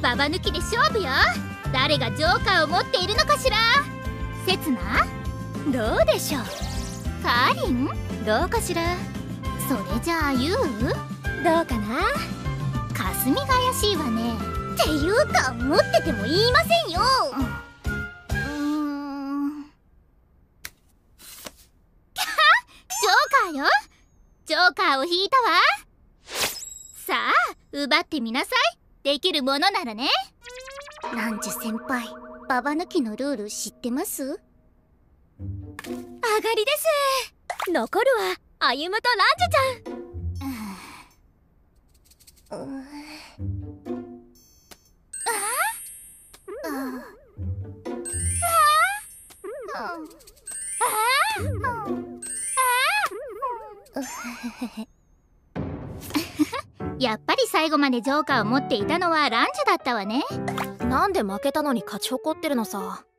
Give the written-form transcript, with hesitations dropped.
ババ抜きで勝負よ。誰がジョーカーを持っているのかしら。せつな、どうでしょう。かりん、どうかしら。それじゃあユウ、どうかな。かすみが怪しいわね。っていうか持ってても言いませんよ。ジョーカーよ。ジョーカーを引いたわ。さあ奪ってみなさい。できるものならね。ランジュ先輩、ババ抜きのルール知ってます？上がりです。残るは歩夢とランジュちゃん。やっぱり最後までジョーカーを持っていたのはランジュだったわね。 なんで負けたのに勝ち誇ってるのさ。